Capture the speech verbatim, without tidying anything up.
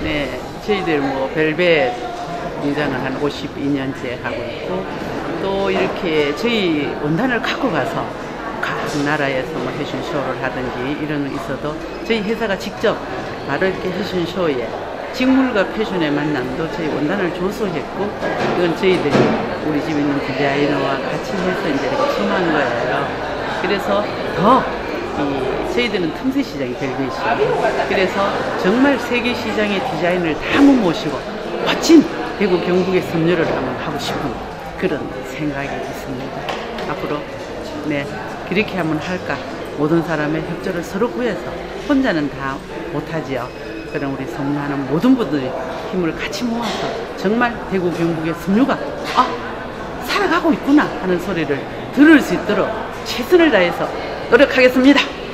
네, 저희들 뭐 벨벳 공장을 한 오십이 년째 하고 있고, 또 이렇게 저희 원단을 갖고 가서 각 나라에서 뭐 패션쇼를 하든지 이런 거 있어도 저희 회사가 직접 바로 이렇게 패션쇼에 직물과 패션의 만남도 저희 원단을 줘서 했고, 이건 저희들이 우리 집에 있는 디자이너와 같이 해서 이제 이렇게 처음한 거예요. 그래서 더 이 저희들은 틈새 시장이 벨벳이, 그래서 정말 세계 시장의 디자인을 다 모시고 멋진 대구 경북의 섬유를 한번 하고 싶은 그런 생각이 있습니다. 앞으로 네 그렇게 한번 할까, 모든 사람의 협조를 서로 구해서, 혼자는 다 못하지요. 그럼 우리 섬유하는 모든 분들의 힘을 같이 모아서 정말 대구 경북의 섬유가 아 살아가고 있구나 하는 소리를 들을 수 있도록 최선을 다해서 노력하겠습니다.